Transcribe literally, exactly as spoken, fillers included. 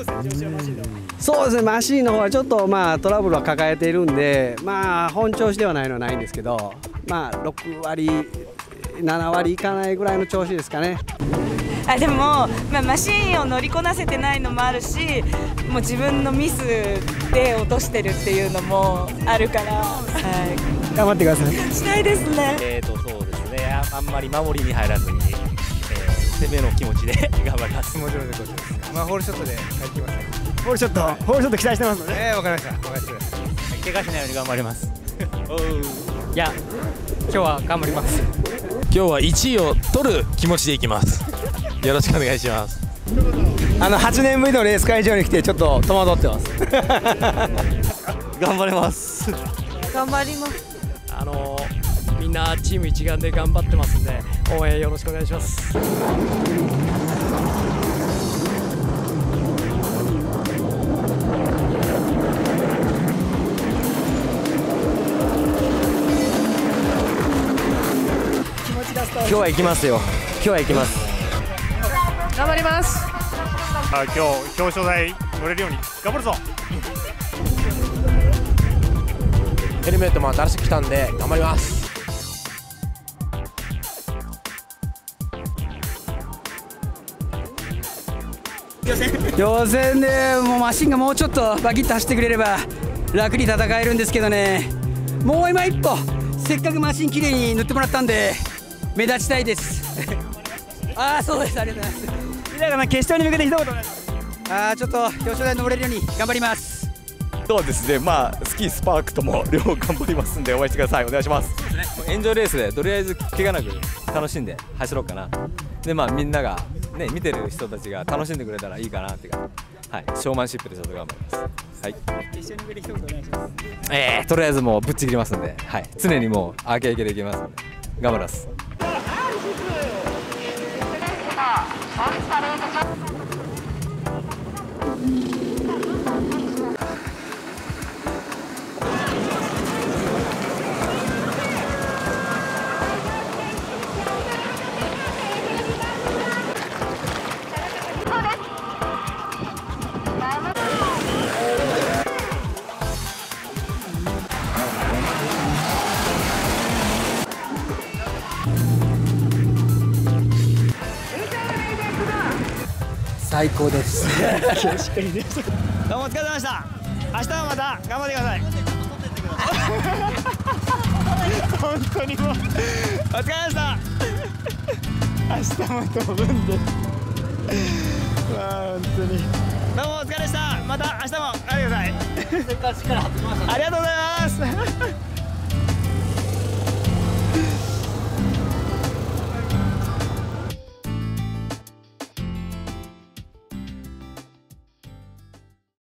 そうですね、マシンの方はちょっとまあトラブルは抱えているんで、まあ本調子ではないのはないんですけど、まあろくわりななわりいかないぐらいの調子ですかね。 あでも、まあ、マシンを乗りこなせてないのもあるし、もう自分のミスで落としてるっていうのもあるから、はい、 頑張ってください。 したいですね。 えーとそうですね、あんまり守りに入らずに、えー、攻めの気持ちで頑張ります。もちろんでございます。 まあホールショットで帰ってきますね。 ホールショット、はい、ホールショット期待してますので、 えー、わかりました。任せてください。 怪我しないように頑張ります。 いや、今日は頑張ります。 今日はいちいを取る気持ちでいきます。よろしくお願いします。 あのはちねんぶりのレース会場に来てちょっと戸惑ってます。 頑張ります。 頑張ります。 あのー、みんなチーム一丸で頑張ってますんで、応援よろしくお願いします。 今日は行きますよ。今日は行きます。 頑張ります。 あ、今日表彰台乗れるように頑張るぞ。 ヘルメットも新しく来たんで頑張ります。 予選でもうマシンがもうちょっとバキッと走ってくれれば楽に戦えるんですけどね、もう今一歩せっかくマシンきれいに塗ってもらったんで目立ちたいです。ああそうです、ありがとうございます。だから決勝に向けて一言お願いします。ああちょっと表彰台登れるように頑張ります。 そうですね、まあスキースパークとも両方頑張りますんで応援してください。お願いします。 エンジョイレースでとりあえず怪我なく楽しんで走ろうかな。でまあみんながね見てる人たちが楽しんでくれたらいいかなっていうか、はい、ショーマンシップでちょっと頑張ります。はい。 決勝に向けて一言お願いします。 えー、とりあえずもうぶっちぎりますんで、はい、常にもうアーケー系でいけますんで頑張ります。 最高です。 どうもお疲れ様でした。明日はまた頑張ってください。本当にもうお疲れ様でした。明日も飛ぶんで。まあ本当にどうもお疲れでした。また明日も来てください。ありがとうございます。